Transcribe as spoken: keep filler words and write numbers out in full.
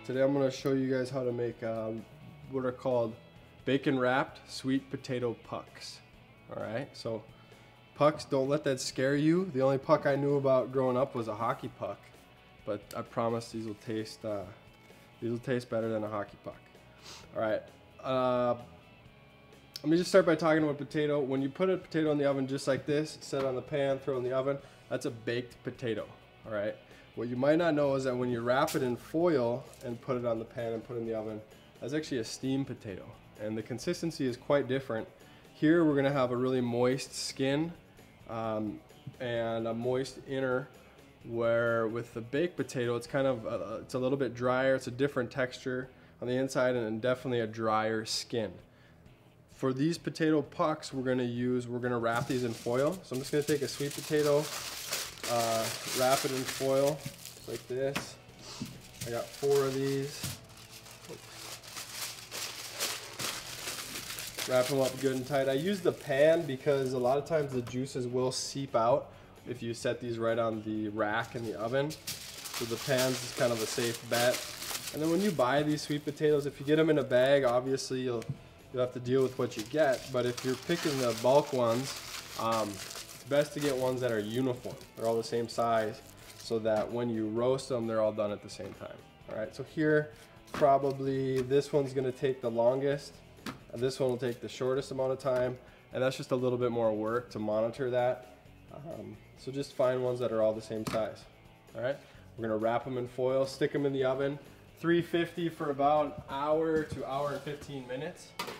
Today I'm going to show you guys how to make um, what are called bacon wrapped sweet potato pucks. Alright, so pucks, don't let that scare you. The only puck I knew about growing up was a hockey puck, but I promise these will taste uh, these will taste better than a hockey puck. Alright, uh, let me just start by talking about potato. When you put a potato in the oven just like this, set it on the pan, throw it in the oven, that's a baked potato. Alright, what you might not know is that when you wrap it in foil and put it on the pan and put it in the oven, that's actually a steamed potato, and the consistency is quite different. Here we're going to have a really moist skin um, and a moist inner, where with the baked potato it's kind of uh, it's a little bit drier. It's a different texture on the inside and definitely a drier skin. For these potato pucks we're going to use, we're going to wrap these in foil. So I'm just going to take a sweet potato, uh, wrap it in foil like this. I got four of these. Wrap them up good and tight. I use the pan because a lot of times the juices will seep out if you set these right on the rack in the oven. So the pan's is kind of a safe bet. And then when you buy these sweet potatoes, if you get them in a bag, obviously you'll you'll have to deal with what you get. But if you're picking the bulk ones, um, it's best to get ones that are uniform. They're all the same size, so that when you roast them, they're all done at the same time. All right. So here, probably this one's going to take the longest. And this one will take the shortest amount of time, and that's just a little bit more work to monitor that. Um, so just find ones that are all the same size. All right, we're gonna wrap them in foil, stick them in the oven, three fifty for about an hour to hour and fifteen minutes.